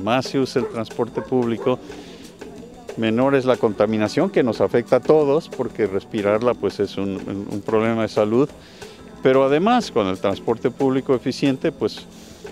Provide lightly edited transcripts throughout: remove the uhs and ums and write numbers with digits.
más se usa el transporte público, menor es la contaminación, que nos afecta a todos, porque respirarla pues es un problema de salud. Pero además, con el transporte público eficiente, pues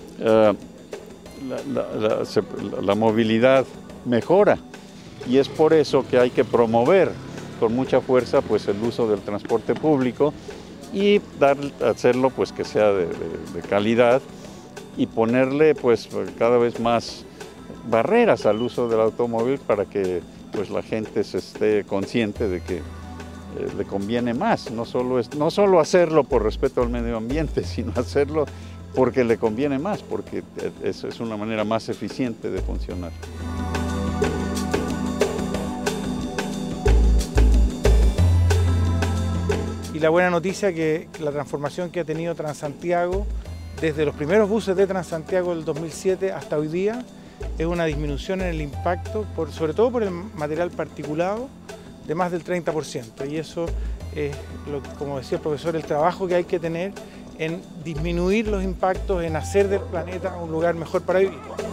la movilidad mejora. Y es por eso que hay que promover con mucha fuerza pues el uso del transporte público y hacerlo pues que sea de calidad y ponerle pues cada vez más barreras al uso del automóvil para que pues la gente se esté consciente de que le conviene más, no solo hacerlo por respeto al medio ambiente, sino hacerlo porque le conviene más, porque es una manera más eficiente de funcionar. Y la buena noticia que la transformación que ha tenido Transantiago, desde los primeros buses de Transantiago del 2007 hasta hoy día, es una disminución en el impacto, sobre todo por el material particulado, de más del 30%. Y eso es, como decía el profesor, el trabajo que hay que tener en disminuir los impactos, en hacer del planeta un lugar mejor para vivir.